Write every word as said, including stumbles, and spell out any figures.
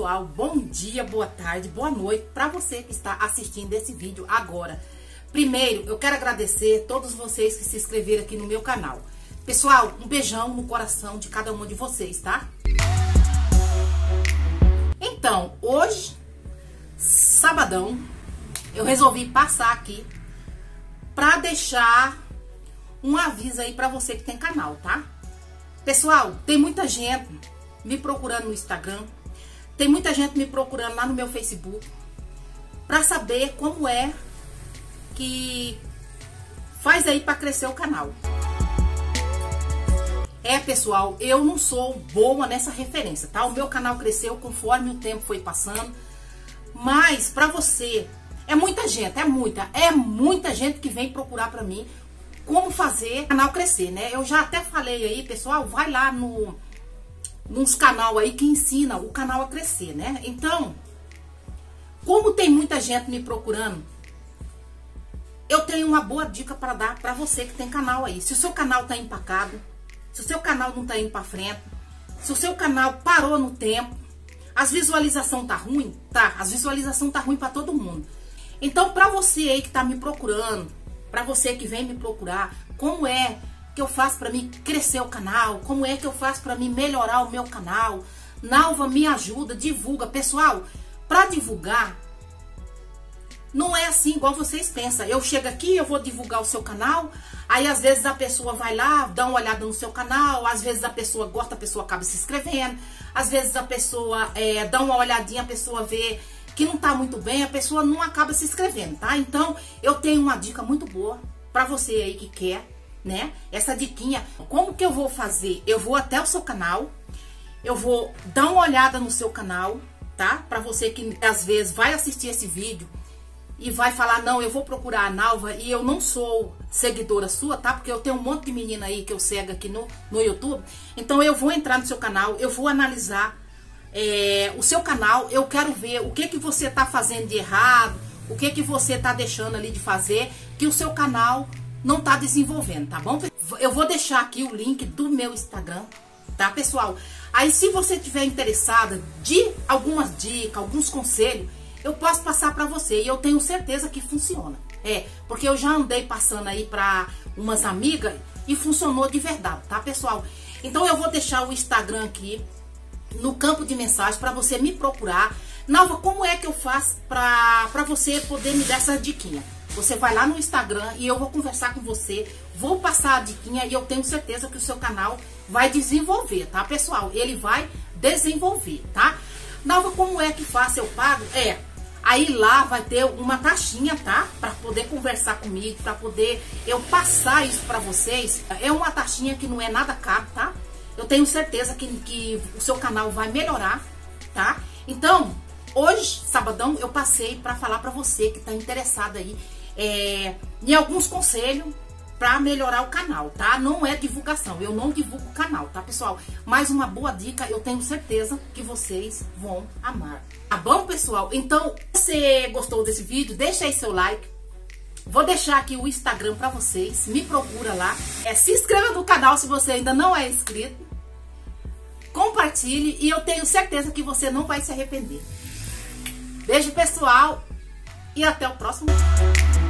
pessoal, bom dia, boa tarde, boa noite para você que está assistindo esse vídeo agora. Primeiro, eu quero agradecer a todos vocês que se inscreveram aqui no meu canal. Pessoal, um beijão no coração de cada um de vocês, tá? Então, hoje, sabadão, eu resolvi passar aqui para deixar um aviso aí para você que tem canal, tá? Pessoal, tem muita gente me procurando no Instagram, tem muita gente me procurando lá no meu Facebook para saber como é que faz aí para crescer o canal. É, pessoal, eu não sou boa nessa referência, tá? O meu canal cresceu conforme o tempo foi passando, mas para você, é muita gente, é muita, é muita gente que vem procurar para mim como fazer o canal crescer, né? Eu já até falei aí, pessoal, vai lá no nos canal aí que ensina o canal a crescer, né? Então, como tem muita gente me procurando, eu tenho uma boa dica para dar para você que tem canal aí. Se o seu canal tá empacado, se o seu canal não tá indo para frente, se o seu canal parou no tempo, as visualizações tá ruim, tá? As visualizações tá ruim para todo mundo. Então, para você aí que tá me procurando, para você que vem me procurar, como é que eu faço para mim crescer o canal? Como é que eu faço para mim melhorar o meu canal? Nalva, me ajuda, divulga. Pessoal, para divulgar, não é assim igual vocês pensam. Eu chego aqui, eu vou divulgar o seu canal, aí às vezes a pessoa vai lá, dá uma olhada no seu canal, às vezes a pessoa gosta, a pessoa acaba se inscrevendo, às vezes a pessoa é, dá uma olhadinha, a pessoa vê que não tá muito bem, a pessoa não acaba se inscrevendo, tá? Então, eu tenho uma dica muito boa para você aí que quer, né? Essa diquinha, como que eu vou fazer? Eu vou até o seu canal, eu vou dar uma olhada no seu canal, tá? Para você que às vezes vai assistir esse vídeo e vai falar, não, eu vou procurar a Nalva e eu não sou seguidora sua, tá? Porque eu tenho um monte de menina aí que eu sigo aqui no, no YouTube. Então eu vou entrar no seu canal, eu vou analisar é, o seu canal, eu quero ver o que que você tá fazendo de errado, o que que você tá deixando ali de fazer, que o seu canal não tá desenvolvendo, tá bom? Eu vou deixar aqui o link do meu Instagram, tá, pessoal? Aí, se você tiver interessada de algumas dicas, alguns conselhos, eu posso passar pra você e eu tenho certeza que funciona. É, porque eu já andei passando aí pra umas amigas e funcionou de verdade, tá, pessoal? Então, eu vou deixar o Instagram aqui no campo de mensagem pra você me procurar. Nalva, como é que eu faço pra, pra você poder me dar essa diquinha? Você vai lá no Instagram e eu vou conversar com você, vou passar a diquinha e eu tenho certeza que o seu canal vai desenvolver, tá, pessoal? Ele vai desenvolver, tá? Nalva, como é que faço? Eu pago? É, aí lá vai ter uma taxinha, tá? Pra poder conversar comigo, pra poder eu passar isso pra vocês. É uma taxinha que não é nada caro, tá? Eu tenho certeza que, que o seu canal vai melhorar, tá? Então, hoje, sabadão, eu passei pra falar pra você que tá interessado aí É, em alguns conselhos para melhorar o canal, tá? Não é divulgação, eu não divulgo o canal, tá, pessoal? Mais uma boa dica, eu tenho certeza que vocês vão amar. Tá bom, pessoal? Então, se você gostou desse vídeo, deixa aí seu like. Vou deixar aqui o Instagram para vocês, me procura lá. É, se inscreva no canal se você ainda não é inscrito. Compartilhe e eu tenho certeza que você não vai se arrepender. Beijo, pessoal, e até o próximo vídeo.